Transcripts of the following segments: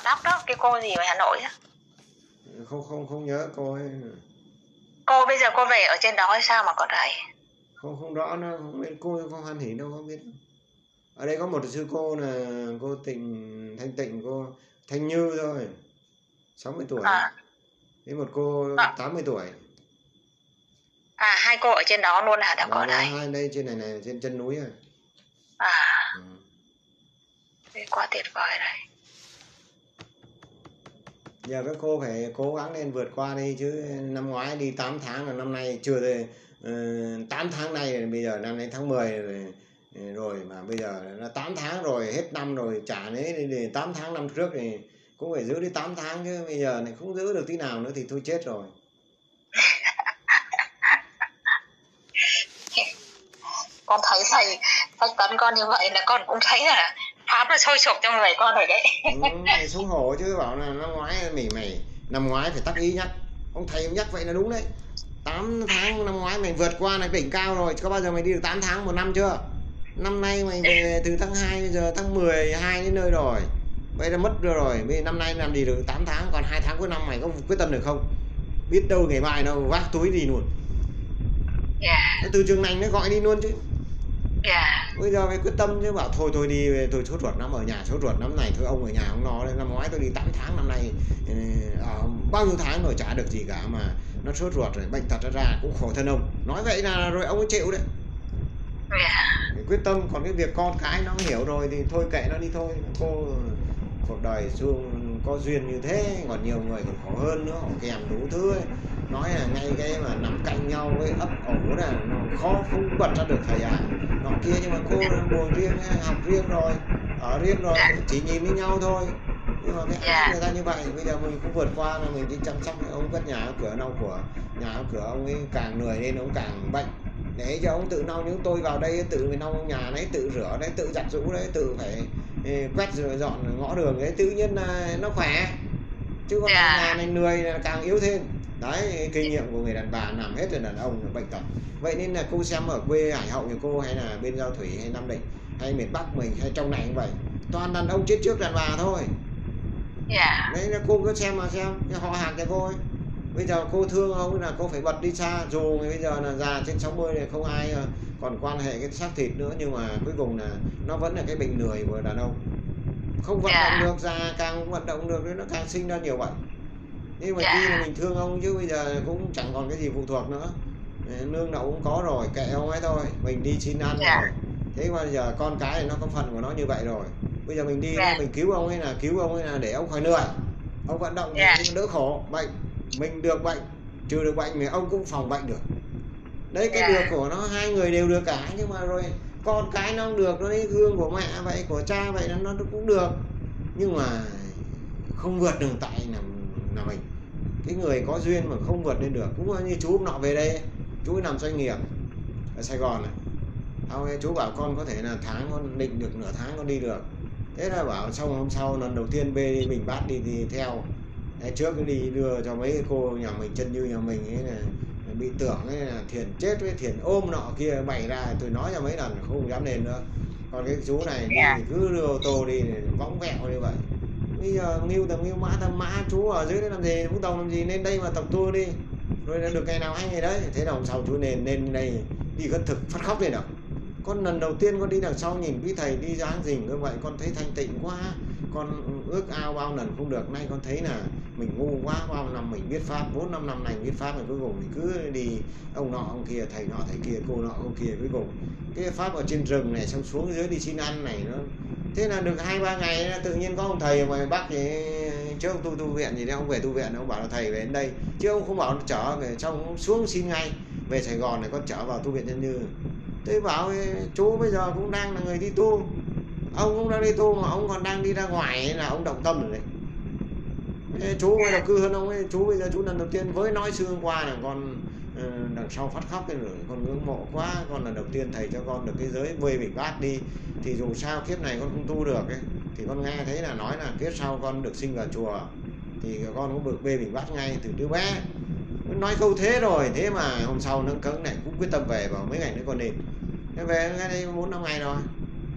tóc đó, cái cô gì ở Hà Nội á. Không nhớ cô ấy. Cô bây giờ cô về ở trên đó hay sao mà có thầy? Không rõ, nó không biết cô Hoan Hỷ đâu, không biết. Ở đây có một sư cô là cô Thanh Tịnh, cô Thanh Như thôi, 60 tuổi. À, Với một cô à, 80 tuổi. hai cô ở trên đó luôn hả? Đã có Đó, thầy. hai đây trên này trên chân núi rồi. À, Ừ. thế quá tuyệt vời rồi. Giờ các cô phải cố gắng lên vượt qua đi chứ, năm ngoái đi 8 tháng là năm nay chưa thể, 8 tháng nay bây giờ năm nay tháng 10 rồi mà bây giờ là 8 tháng rồi, hết năm rồi trả đấy để 8 tháng năm trước thì cũng phải giữ đến 8 tháng chứ, bây giờ này không giữ được tí nào nữa thì thôi chết rồi. Con thấy thầy tấn con như vậy là con cũng thấy là Pháp nó sôi sục trong người con rồi đấy. Mày xấu hổ chứ, bảo là năm ngoái mày năm ngoái phải tác ý nhắc. Ông thầy nhắc vậy là đúng đấy. 8 tháng năm ngoái mày vượt qua là đỉnh cao rồi, có bao giờ mày đi được 8 tháng một năm chưa? Năm nay mày về từ tháng 2 bây giờ tháng 12 đến nơi rồi. Vậy là mất rồi. Bây năm nay làm gì được 8 tháng, còn 2 tháng cuối năm mày có quyết tâm được không? Biết đâu ngày mai nó vác túi đi luôn. Từ trường này nó gọi đi luôn chứ. Bây giờ phải quyết tâm chứ, bảo thôi đi, tôi sốt ruột lắm, ở nhà sốt ruột lắm này, thôi ông ở nhà ông lo đấy. Năm ngoái tôi đi 8 tháng, năm nay bao nhiêu tháng rồi chả được gì cả mà nó sốt ruột rồi, bệnh tật ra cũng khổ thân ông. Nói vậy là rồi ông ấy chịu đấy. Phải quyết tâm, còn cái việc con cái nó hiểu rồi thì thôi kệ nó đi thôi. Cô cuộc đời xuông có duyên như thế, còn nhiều người còn khổ hơn nữa, họ kèm đủ thứ ấy. Nói là ngay cái mà nằm cạnh nhau với ấp ổ là nó khó không bật ra được thầy nọ kia, nhưng mà cô buồn riêng, học riêng rồi, ở riêng rồi, chỉ nhìn với nhau thôi. Nhưng mà cái người ta như vậy, bây giờ mình cũng vượt qua là mình đi chăm sóc ông, cất nhà cửa lau của nhà cửa ông ấy, càng lười lên ông càng bệnh. Để cho ông tự lau, những tôi vào đây tự mình lau nhà đấy, tự rửa đấy, tự giặt giũ đấy, tự phải quét rồi dọn ngõ đường đấy, tự nhiên là nó khỏe. Chứ còn nhà này lười là càng yếu thêm. Đấy, kinh nghiệm của người đàn bà làm hết rồi, đàn ông là bệnh tật. Vậy nên là cô xem ở quê Hải Hậu nhà cô, hay là bên Giao Thủy hay Nam Định hay miền Bắc mình hay trong này cũng vậy, toàn đàn ông chết trước đàn bà thôi. Đấy là cô cứ xem mà xem họ hàng nhà cô ấy. Bây giờ cô thương ông là cô phải bật đi xa, dù bây giờ là già trên 60 này không ai còn quan hệ cái xác thịt nữa, nhưng mà cuối cùng là nó vẫn là cái bệnh lười của đàn ông. Không vận động được, già càng vận động được nó càng sinh ra nhiều bệnh. Nhưng mà khi mà mình thương ông chứ bây giờ cũng chẳng còn cái gì phụ thuộc nữa. Lương đậu cũng có rồi, kệ ông ấy thôi, mình đi xin ăn rồi. Thế mà giờ con cái thì nó có phần của nó như vậy rồi. Bây giờ mình đi mình cứu ông ấy là để ông khỏi lười. Ông vận động thì ông đỡ khổ bệnh, mình được bệnh, trừ được bệnh thì ông cũng phòng bệnh được. Đấy, cái được của nó hai người đều được cả, nhưng mà rồi con cái nó không được, nó lấy gương của mẹ vậy, của cha vậy, nó cũng được. Nhưng mà không vượt được tại là mình. Cái người có duyên mà không vượt lên được, cũng như chú nọ về đây, chú ấy làm doanh nghiệp ở Sài Gòn này. Chú bảo con có thể là tháng con định được, nửa tháng con đi được. Thế là bảo xong hôm sau lần đầu tiên bê mình bát đi theo. Trước cái đi đưa cho mấy cô nhà mình, chân như nhà mình ấy là bị tưởng ấy là Thiền chết với Thiền ôm nọ kia bày ra, tôi nói cho mấy lần không dám lên nữa. Còn cái chú này đi thì cứ đưa ô tô đi võng vẹo như vậy. Bây giờ mưu tầm mã chú ở dưới đấy làm gì, Vũng Tàu làm gì, lên đây mà tập tour đi rồi được ngày nào hay ngày đấy. Thế là hôm sau chú lên đây đi khất thực phát khóc lên đâu. Con lần đầu tiên con đi đằng sau nhìn quý thầy đi dáng dình như vậy, con thấy thanh tịnh quá, con ước ao bao lần không được. Nay con thấy là mình ngu quá, bao năm mình biết pháp, 4-5 năm này biết pháp, mà cuối cùng mình cứ đi ông nọ ông kia, thầy nọ thầy kia, cô nọ cô kia, cuối cùng cái pháp ở trên rừng này, xong xuống dưới đi xin ăn này nó. Thế là được 2-3 ngày tự nhiên có ông thầy ở ngoài Bắc thì chứ ông tu viện gì đấy, ông về tu viện ông bảo là thầy về đến đây, chứ ông không bảo trở về, xong ông xuống xin ngay về Sài Gòn này con trở vào tu viện Nhân Như. Tôi bảo chú bây giờ cũng đang là người đi tu, ông cũng đang đi tu mà ông còn đang đi ra ngoài là ông động tâm rồi đấy. Chú bây giờ cư hơn ông ấy, chú bây giờ chú lần đầu tiên với nói xưa qua là con đằng sau phát khóc lên rồi, con ngưỡng mộ quá, con lần đầu tiên thầy cho con được cái giới bơi bình bát đi, thì dù sao kiếp này con không tu được ấy, thì con nghe thấy là nói là kiếp sau con được sinh vào chùa thì con cũng được bê bình bát ngay từ đứa bé. Nói câu thế rồi, thế mà hôm sau nó cứng này cũng quyết tâm về, vào mấy ngày nữa con lên. Thế về ngay đây 4-5 ngày rồi.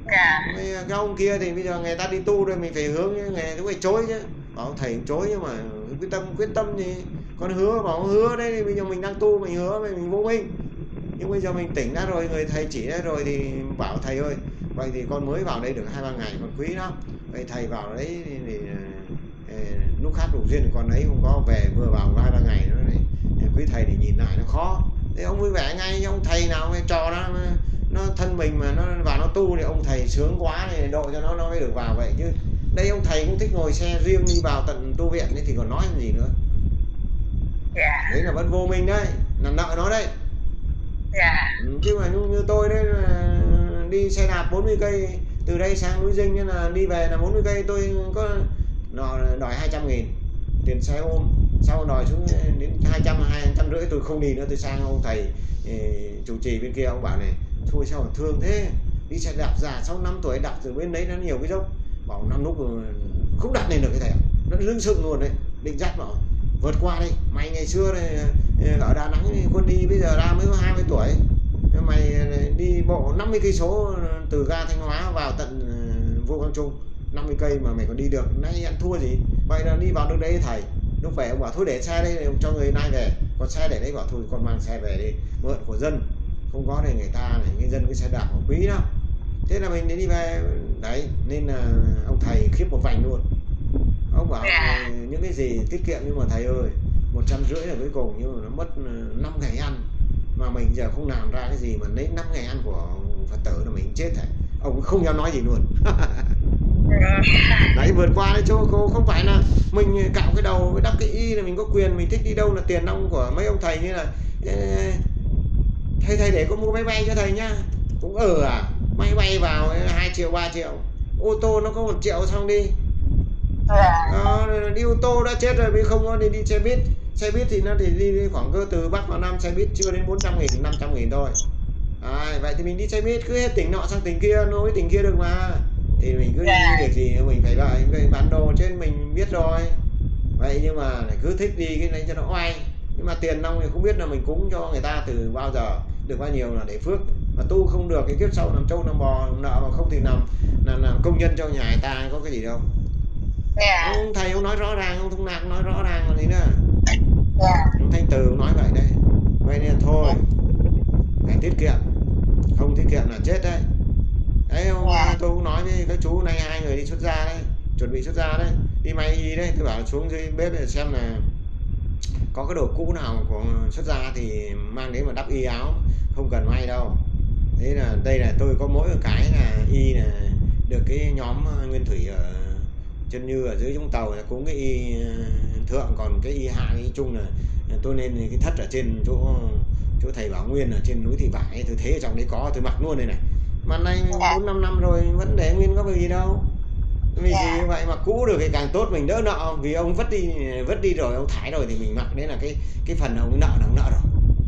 Dạ. Cái ông kia thì bây giờ người ta đi tu rồi mình phải hướng người cũng phải chối chứ. Bảo thầy cũng chối nhưng mà quyết tâm thì con hứa, bảo hứa đấy thì bây giờ mình đang tu mình hứa mình vô minh. Nhưng bây giờ mình tỉnh ra rồi, người thầy chỉ ra rồi thì bảo thầy ơi, vậy thì con mới vào đây được 2-3 ngày con quý lắm. Vậy thầy vào đấy thì lúc khác đủ duyên thì con ấy không có về, vừa vào 2-3 ngày nữa này, quý thầy thì nhìn lại nó khó. Thế ông vui vẻ ngay, ông thầy nào cái trò nó thân mình mà nó vào nó tu thì ông thầy sướng quá thì độ cho nó mới được vào vậy chứ. Đây ông thầy cũng thích ngồi xe riêng đi vào tận tu viện thì còn nói gì nữa. Dạ. Đấy là vẫn vô minh đấy, là nợ nó đấy. Dạ. Chứ mà như tôi đấy là đi xe đạp 40 cây từ đây sang núi Dinh, nên là đi về là 40 cây tôi có đòi 200.000 tiền xe ôm, sau đòi xuống đến 250 tôi không đi nữa. Tôi sang ông thầy chủ trì bên kia, ông bảo này thôi sao mà thương thế, đi xe đạp già 65 tuổi đạp từ bên đấy nó nhiều cái dốc, bảo năm lúc không đặt lên được cái thẻ, nó lưng sưng luôn đấy, định dắt bảo vượt qua đi mày, ngày xưa này ở Đà Nẵng quân đi bây giờ ra mới có 20 tuổi, mày đi bộ 50 cây số từ ga Thanh Hóa vào tận Vô Quang Trung 50 cây mà mày còn đi được, nay ăn thua gì. Vậy là đi vào được đấy thầy, lúc về ông bảo thôi để xe đây cho người nay về, còn xe để đấy, bảo thôi con mang xe về đi, mượn của dân, không có thì người ta này, người dân cái xe đạp của quý lắm. Thế là mình đi về đấy, nên là ông thầy khiếp một vành luôn. Ông bảo những cái gì tiết kiệm, nhưng mà thầy ơi 150 là cuối cùng, nhưng mà nó mất 5 ngày ăn, mà mình giờ không làm ra cái gì mà lấy 5 ngày ăn của Phật tử là mình chết thầy. Ông không dám nói gì luôn. Đấy, vượt qua đấy chứ không phải là mình cạo cái đầu với đắp cái y là mình có quyền mình thích đi đâu là tiền nong của mấy ông thầy. Như là thầy để con mua máy bay cho thầy nhá, cũng máy bay vào 2 triệu 3 triệu, ô tô nó có 1 triệu xong đi. Đi ô tô đã chết rồi, vì không có đi xe buýt. Xe buýt thì nó thì đi khoảng cơ từ Bắc vào Nam, xe buýt chưa đến 400.000 500.000 thôi. Vậy thì mình đi xe buýt cứ hết tỉnh nọ sang tỉnh kia, nối tỉnh kia được mà. Thì mình cứ đi việc gì mình phải vậy, bản đồ trên mình biết rồi. Vậy nhưng mà cứ thích đi cái này cho nó oai. Nhưng mà tiền nong thì không biết là mình cúng cho người ta từ bao giờ, được bao nhiêu là để phước. Mà tu không được cái kiếp sau làm trâu làm bò nợ, mà không thì làm công nhân cho nhà người ta có cái gì đâu. Ông thầy ông nói rõ ràng, ông Thông Lạc nói rõ ràng là gì nữa. Ông Thanh Từ nói vậy đây. Vậy nên thôi phải tiết kiệm, không tiết kiệm là chết đấy. Đấy tôi cũng nói với các chú nay 2 người đi xuất gia đấy, chuẩn bị xuất gia đấy, đi may y đấy, tôi bảo xuống dưới bếp để xem là có cái đồ cũ nào của xuất gia thì mang đến mà đắp y áo, không cần may đâu. Thế là đây là tôi có mỗi một cái là y là được cái nhóm Nguyên Thủy ở Chân Như ở dưới Vũng Tàu là cũng cái y thượng, còn cái y hạ y trung là tôi nên cái thất ở trên chỗ thầy Bảo Nguyên ở trên núi Thị Vải, tôi thấy ở trong đấy có, tôi mặc luôn đây này. Mà nay 4-5 năm rồi vẫn để nguyên, có việc gì đâu. Vì như vậy mà cũ được thì càng tốt, mình đỡ nợ, vì ông vứt đi rồi, ông thải rồi thì mình mặc, đấy là cái phần ông nợ rồi.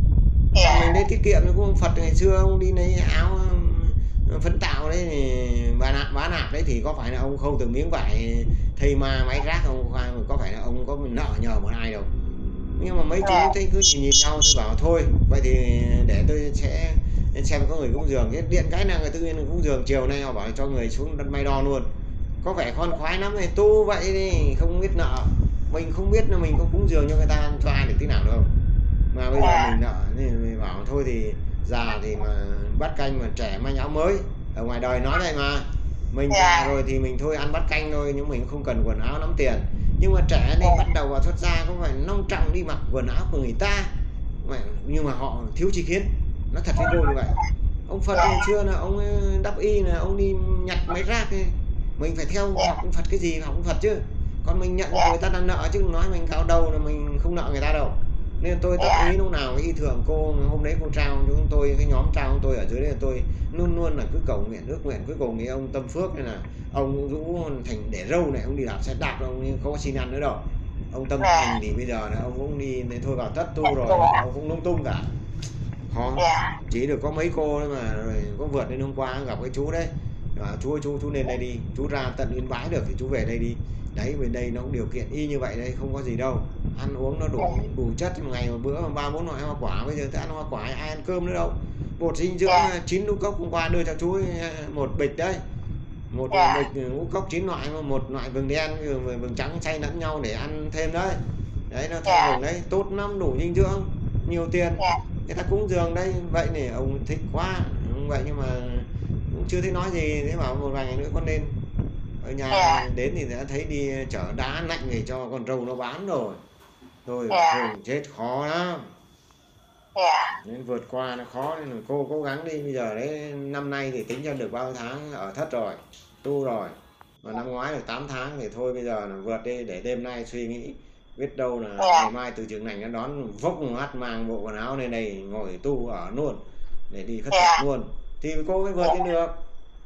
Mình đấy tiết kiệm, cũng Phật ngày xưa ông đi lấy áo phấn tạo đấy thì bá nạp đấy, thì có phải là ông không từng miếng vải thầy ma máy rác không, có phải là ông có nợ nhờ một ai đâu. Nhưng mà mấy chú thấy cứ nhìn nhau, tôi bảo thôi vậy thì để tôi sẽ xem có người cúng dường. Cái điện cái nào người tự nhiên cúng dường, chiều nay họ bảo cho người xuống đất may đo luôn, có vẻ khoan khoái lắm này, tu vậy đi không biết nợ. Mình không biết là mình có cúng dường cho người ta cho ai được tí nào đâu, mà bây giờ mình nợ nên mình bảo thôi thì già thì mà bắt canh, mà trẻ manh áo mới, ở ngoài đời nói vậy mà. Mình già rồi thì mình thôi ăn bắt canh thôi, nhưng mình không cần quần áo lắm tiền. Nhưng mà trẻ nên bắt đầu vào xuất gia cũng phải long trọng đi mặc quần áo của người ta, nhưng mà họ thiếu tri kiến, nó thật với cô như vậy. Ông Phật ngày xưa là ông đắp y là ông đi nhặt mấy rác ấy. Mình phải theo học ông Phật cái gì học ông Phật chứ, còn mình nhận người ta đang nợ chứ nói mình cao đầu là mình không nợ người ta đâu. Nên tôi tác ý lúc nào cái y thượng cô hôm đấy cô trao cho chúng tôi, cái nhóm trao chúng tôi ở dưới đây, tôi luôn là cứ cầu nguyện ước nguyện. Cuối cùng thì ông Tâm Phước này là ông Dũ Thành để râu này, ông đi đạp xe đạp, ông không có xin ăn nữa đâu. Ông Tâm Thành thì bây giờ là ông cũng đi nên thôi vào tất tu rồi, ông cũng lung tung cả. Họ chỉ được có mấy cô đấy mà, rồi có vượt lên hôm qua gặp cái chú đấy, chú lên đây đi, chú ra tận Yên Bái được thì chú về đây đi. Đấy, bên đây nó cũng điều kiện y như vậy đây, không có gì đâu, ăn uống nó đủ chất, một ngày một bữa 3-4 loại hoa quả. Bây giờ tôi ăn hoa quả ai ăn cơm nữa đâu, Bột dinh dưỡng 9 ngũ cốc hôm qua đưa cho chú một bịch đấy, một bịch ngũ cốc 9 loại, một loại vừng đen vừng trắng xay lẫn nhau để ăn thêm đấy. Đấy nó thay vừng đấy tốt lắm, đủ dinh dưỡng, nhiều tiền. Người ta cúng dường đây vậy này ông thích quá vậy, nhưng mà cũng chưa thấy nói gì. Thế bảo một vài ngày nữa con lên ở nhà đến thì đã thấy đi chở đá lạnh về cho con trâu nó bán rồi. Thôi chết khó lắm. Nên vượt qua nó khó, nên là cô cố gắng đi. Bây giờ đấy năm nay thì tính cho được bao tháng ở thất rồi, tu rồi, và năm ngoái được 8 tháng thì thôi bây giờ là vượt đi, để đêm nay suy nghĩ biết đâu là ngày mai từ trường này nó đón vốc mắt mang bộ quần áo lên đây ngồi tu ở luôn để đi khất thực luôn thì cô mới vượt đi được.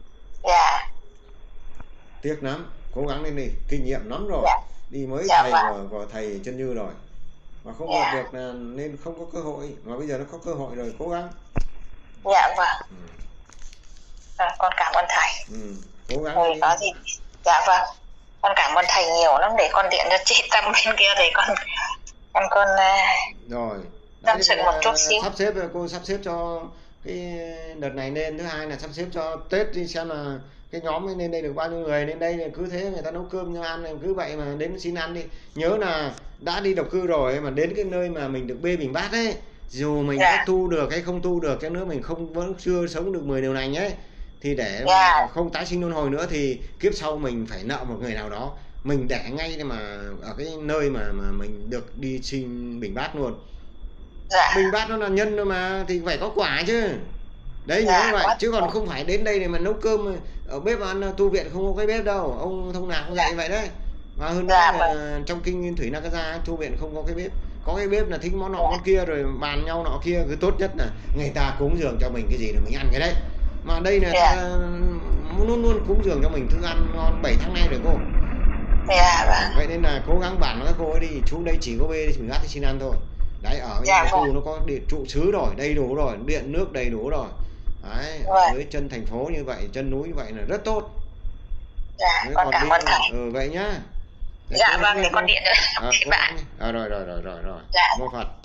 Tiếc lắm, cố gắng lên đi, kinh nghiệm lắm rồi, đi mới thầy của thầy Chân Như rồi mà không vượt được là nên không có cơ hội, mà bây giờ nó có cơ hội rồi, cố gắng. Dạ vâng. Con cảm ơn thầy. Cố gắng đi. Có gì. Dạ vâng, con cảm ơn thầy nhiều lắm, để con điện cho chị Tâm bên kia để con rồi tâm sự một chút xíu. Sắp xếp, cô sắp xếp cho cái đợt này lên, thứ hai là sắp xếp cho Tết đi, xem là cái nhóm ấy lên đây được bao nhiêu người. Lên đây cứ thế người ta nấu cơm cho ăn, cứ vậy mà đến xin ăn đi. Nhớ là đã đi độc cư rồi mà đến cái nơi mà mình được bê bình bát ấy, dù mình có tu được hay không tu được, cái nữa mình vẫn chưa sống được 10 điều lành ấy, thì để mà không tái sinh luân hồi nữa thì kiếp sau mình phải nợ một người nào đó, mình để ngay mà ở cái nơi mà mình được đi xin bình bát luôn. Bình bát nó là nhân thôi mà, thì phải có quả chứ. Đấy nhớ vậy, chứ còn không phải đến đây để mà nấu cơm ở bếp ăn. Tu viện không có cái bếp đâu, ông Thông Lạc cũng dạy vậy đấy. Mà hơn nữa là trong kinh Nguyên Thủy Nakasa tu viện không có cái bếp, có cái bếp là thích món nọ món kia rồi bàn nhau nọ kia. Cứ tốt nhất là người ta cúng dường cho mình cái gì là mình ăn cái đấy, mà đây là ta luôn luôn cúng dường cho mình thức ăn ngon 7 tháng nay rồi cô. Vậy nên là cố gắng bản với các cô ấy đi, chú đây chỉ có bê mình gắt xin ăn thôi. Đấy, ở nhà khu nó có điện trụ xứ rồi, đầy đủ rồi, điện nước đầy đủ rồi. Đấy, dưới chân thành phố như vậy, chân núi như vậy là rất tốt. Con cảm ơn thầy. Vậy nhá. Dạ vâng, để con điện cho bạn. Rồi. Mô Phật.